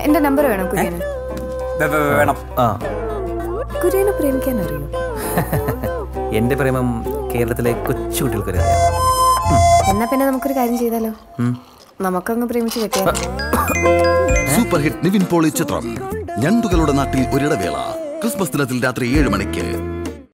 എന്റെ നമ്പർ വേണം കുര്യന്. വേണം. കുര്യനെ പ്രേമിക്കാൻ അറിയോ? എന്റെ പ്രേമം കേരളത്തിലെ കൊച്ചുകുട്ടികൾക്ക് അറിയാം. എന്നാ പിന്നെ നമുക്കൊരു കാര്യം ചെയ്താലോ? നമുക്കങ്ങ് പ്രേമിച്ച് കെട്ടിയാലോ? സൂപ്പർ ഹിറ്റ് നിവിൻ പോളി ചിത്രം ഞണ്ടുകളുടെ നാട്ടിൽ ഒരിടവേള ക്രിസ്മസ് ദിനത്തിൽ രാത്രി 7 മണിക്ക്.